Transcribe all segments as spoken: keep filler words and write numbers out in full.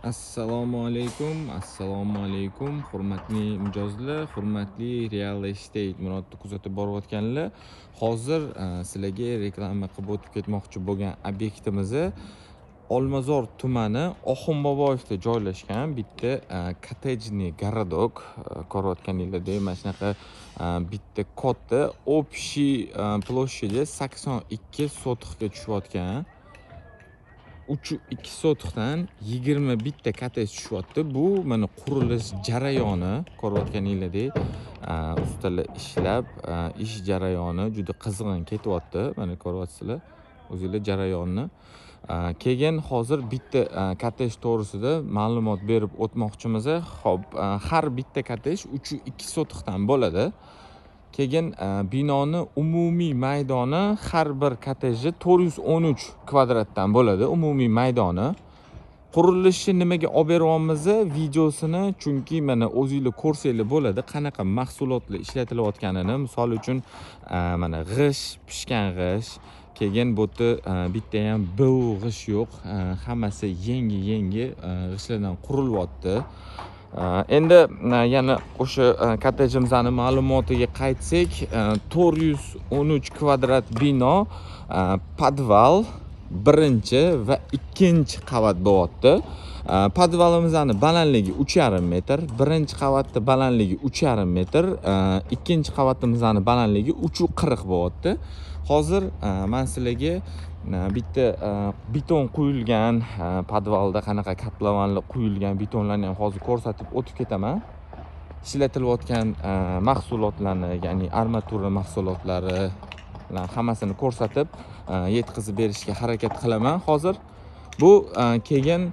Assalomu alaykum, assalomu alaykum, hurmatli mijozlar, hurmatli Real Estate Murodni kuzatib borayotganlar. Hozir e, sizlarga reklama qilib o'tib ketmoqchi bo'lgan obyektimizni Olmazor tumani Oxunboboyevda joylashgan bitta kottejniy garadok ko'rayotganinglardek mana shunaqa bitta katta общий ploshchadi sakson ikki sotixga tushayotgan. uch ikki sotixdan yigirma bitta kottej tushyapti. Bu mana qurilish jarayoni ko'rayotganinglardek ustalar ishlab, ish jarayoni juda qizg'in ketyapti. Mana ko'ryapsizlar o'zingizlar jarayonni. Keyin hozir bitta kottej to'g'risida ma'lumot berib o'tmoqchimiz. Xo'p, har bitta kottej uch ikki sotixdan bo'ladi. Keyin binoni umumiy maydoni har bir kottejda to'rt yuz o'n uch kvadratdan bo'ladi umumiy maydoni. Qurilishi nimaga olib beryapmiz videosini, chunki mana o'zingizlar ko'rsanglar bo'ladi qanaqa mahsulotlar ishlatilayotganini. Misol uchun mana g'ish, pishgan g'ish, keyin bu yerda bitta ham bu g'ish yo'q, hammasi yangi-yangi g'ishlardan qurilyapti. Endi yana o'sha kottejimizning ma'lumotiga qaytsak, to'rt yuz o'n uch kvadrat bino, podval birinchi va ikkinchi qavat bo'lyapti. Podvalimizning balandligi uch yarim metr, birinchi qavatda balandligi uch yarim metr, ikkinchi qavatimizning balandligi uch qirq bo'lyapti. Hozir men sizlarga bitta beton quyilgan podvalda qanaqa kaplavanlar quyilgan betonlarni ham hozir ko'rsatib o'tib ketaman. Ishlatilayotgan mahsulotlarni, ya'ni armatura mahsulotlari bilan hammasini ko'rsatib yetkazib berishga harakat qilaman. Hozir bu keyin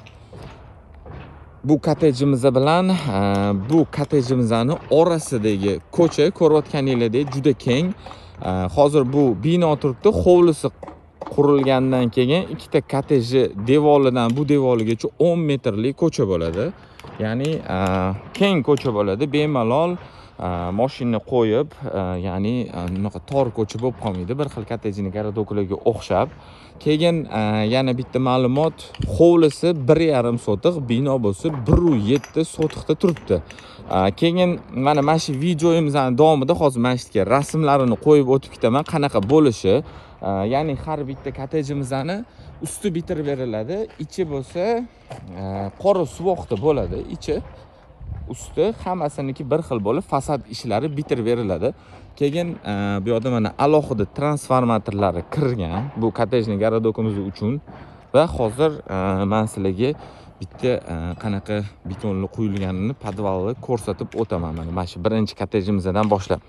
bu kottejimiz bilan bu kottejimizning orasidagi ko'cha ko'rayotganinglardek juda keng. Hozir bu bino turibdi, hovlisi qurilgandan keyin ikkita kottejni devoridan bu devorigacha o'n metrlik ko'cha bo'ladi. Ya'ni keng ko'cha bo'ladi. Bemalol mashina qo'yib, ya'ni bunaqa tor ko'cha bo'lib qolmaydi, bir xil kottejniy garadoklarga o'xshab. Keyin yana bitta ma'lumot, hovlisi bir yarim sotix, bino bo'lsa bir yetti sotixda turibdi. Keyin mana mana shu videoyimizning davomida hozir mana shu rasmlarini qo'yib o'tib ketaman, qanaqa bo'lishi. Ya'ni har bitta kottejimizning usti bitirib beriladi, ichi bo'lsa qora suvoqda bo'ladi, ichi usti hammasiniki bir xil bo'lib, fasad ishlari bitirib beriladi. Keyin bu yerda mana alohida transformatorlari kirgan bu kottejniy garadokimiz uchun va hozir men sizlarga bitta qanaqa betonlar quyilganini podvalni ko'rsatib o'taman. Mana mana shu birinchi kottejimizdan boshlab.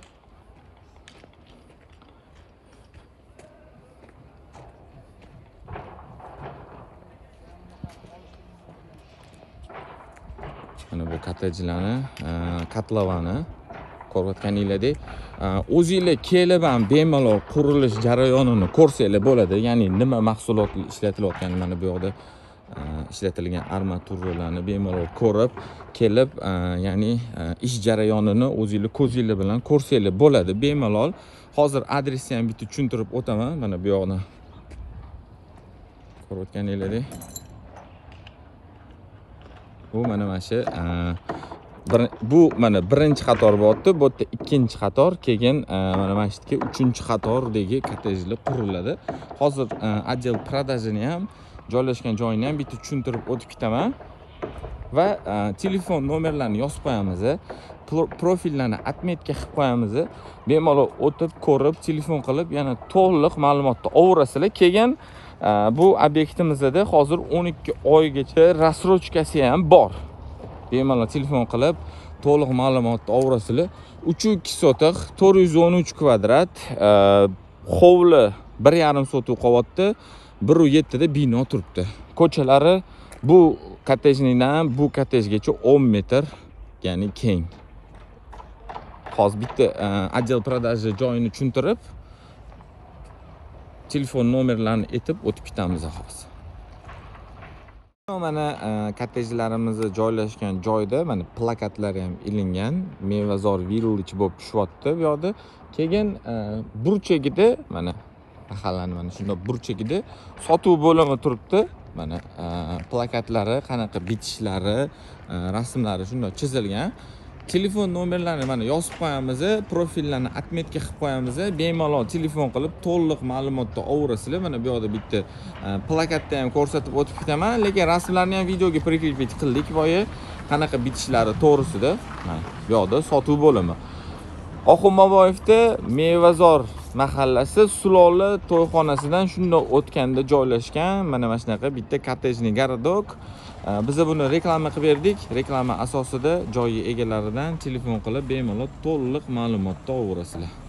Mana bu kottejlarni katlavani ko'rayotganinglardek, o'zingizlar kelib ham bemalol qurilish jarayonini ko'rsanglar bo'ladi. Ya'ni nima mahsulotlar ishlatilayotgani mana bu yerda ishlatilgan armaturalarni bemalol ko'rib, kelib, ya'ni ish jarayonini o'zingizlar ko'zingizlar bilan ko'rsanglar bo'ladi bemalol. Hozir adresni ham bitta tushuntirib o'taman. Mana bu yoqni ko'rayotganinglardek. Bu mana mana shu bu mana birinchi qator bo'lyapti, bu yerda ikkinchi qator, keyin mana mana shu uchinchi qatordagi kottejlar quriladi. Hozir отдел продажini ham joylashgan joyini ham bitta tushuntirib o'tib ketaman va telefon nomerlarini yozib qo'yamiz, profillarni atmetka qilib qo'yamiz. Bemalol o'tib, ko'rib, telefon qilib, yana to'liq ma'lumotni olurasizlar. Keyin bu obyektimizda hozir o'n ikki oygacha rassrochkasi ham bor. Bemalol telefon qilib, to'liq ma'lumotni olurasizlar. uch ikki sotix, to'rt yuz o'n uch kvadrat, hovli bir yarim sotix qavatda, bir yetti da bino turibdi. Ko'chalari bu kottejnidan bu kottejgacha o'n metr, ya'ni keng. Hozir bitta отдел продажи joyini tushuntirib, telefon nomerlarini aytib o'tib ketamiz hozir. Mana kottejlarimiz joylashgan joyda mana plakatlari ham ilingan, Mevazor Village bo'lib tushyapti bu yerda. Keyin burchagida mana mahallani mana shunday burchagida sotuv bo'limi turibdi. Mana plakatlari qanaqa bitishlari, rasmlari shunday chizilgan. Telefon nomerlarini mana yozib qo'yamiz, profillarni atmetga qilib qo'yamiz. Bemalol telefon qilib to'liq ma'lumotni olasizlar. Mana bu yerda bitta plakatda ham ko'rsatib o'tib ketaman, lekin rasmlarni ham videoga prikripit qildik boya qanaqa bitishlari to'g'risida. Mana bu yerda sotuv bo'limi. Oxunboboyevda Mevazor mahallasi Sulola to'yxonasidan shunday o'tganda joylashgan mana mana shunaqa bitta kottejli garadok. Biz buni reklama qilib berdik. Reklama asosida joyi egalaridan telefon qilib bemalol to'liq ma'lumotni olasizlar.